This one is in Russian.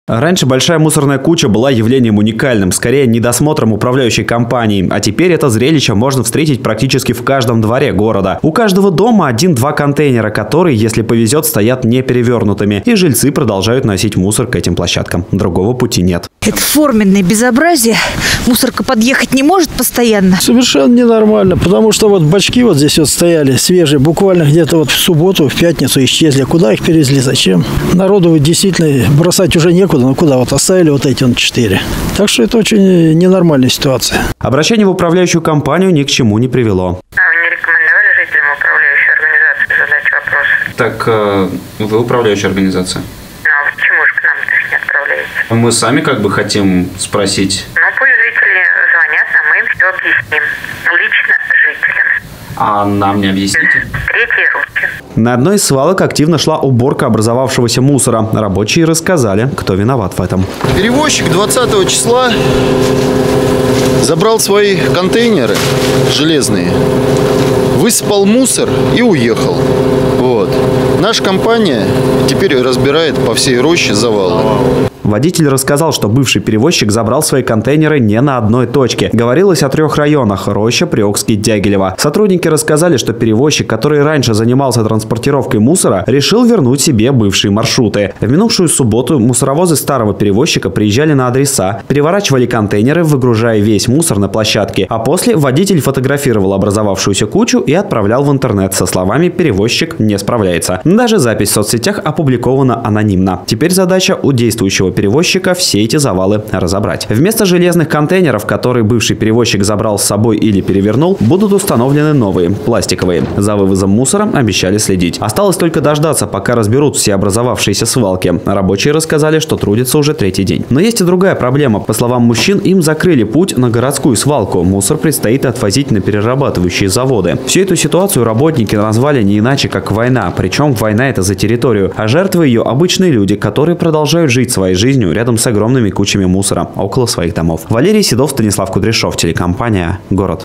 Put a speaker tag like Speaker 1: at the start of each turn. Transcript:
Speaker 1: Раньше большая мусорная куча была явлением уникальным, скорее недосмотром управляющей компании. А теперь это зрелище можно встретить практически в каждом дворе города. У каждого дома 1-2 контейнера, которые, если повезет, стоят не перевернутыми. И жильцы продолжают носить мусор к этим площадкам. Другого пути нет.
Speaker 2: Это форменное безобразие. Мусорка подъехать не может постоянно.
Speaker 3: Совершенно ненормально, потому что вот бачки вот здесь вот стояли свежие, буквально где-то вот в субботу, в пятницу исчезли. Куда их перевезли, зачем? Народу действительно бросать уже некуда, ну куда? Вот оставили вот эти 4. Так что это очень ненормальная ситуация.
Speaker 1: Обращение в управляющую компанию ни к чему не привело.
Speaker 4: А вы не рекомендовали жителям управляющей организации задать вопрос?
Speaker 1: Так, вы управляющая организация?
Speaker 4: Ну а почему же к нам не отправляете?
Speaker 1: Мы сами как бы хотим спросить.
Speaker 4: Ну пусть жители звонят, а мы им все объясним. Лично жителям.
Speaker 1: А нам не объясните?
Speaker 4: Третьи руки.
Speaker 1: На одной из свалок активно шла уборка образовавшегося мусора. Рабочие рассказали, кто виноват в этом.
Speaker 5: Перевозчик 20 числа забрал свои контейнеры железные, высыпал мусор и уехал. Вот. Наша компания теперь разбирает по всей роще завалы.
Speaker 1: Водитель рассказал, что бывший перевозчик забрал свои контейнеры не на одной точке. Говорилось о 3 районах – Роща, Приокский, Дягилево. Сотрудники рассказали, что перевозчик, который раньше занимался транспортировкой мусора, решил вернуть себе бывшие маршруты. В минувшую субботу мусоровозы старого перевозчика приезжали на адреса, переворачивали контейнеры, выгружая весь мусор на площадке. А после водитель фотографировал образовавшуюся кучу и отправлял в интернет со словами «перевозчик не справляется». Даже запись в соцсетях опубликована анонимно. Теперь задача у действующего перевозчика все эти завалы разобрать. Вместо железных контейнеров, которые бывший перевозчик забрал с собой или перевернул, будут установлены новые, пластиковые. За вывозом мусора обещали следить. Осталось только дождаться, пока разберут все образовавшиеся свалки. Рабочие рассказали, что трудятся уже 3-й день. Но есть и другая проблема. По словам мужчин, им закрыли путь на городскую свалку. Мусор предстоит отвозить на перерабатывающие заводы. Всю эту ситуацию работники назвали не иначе, как война. Причем война это за территорию. А жертвы ее обычные люди, которые продолжают жить своей жизнью рядом с огромными кучами мусора около своих домов. Валерий Седов, Станислав Кудряшов, телекомпания «Город».